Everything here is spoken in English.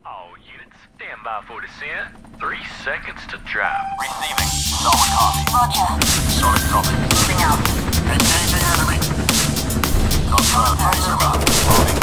All units, stand by for descent. 3 seconds to drop. Receiving. Solid copy. Roger. Solid copy. Moving out. Engaging enemy. Confirmed. Razor up. Moving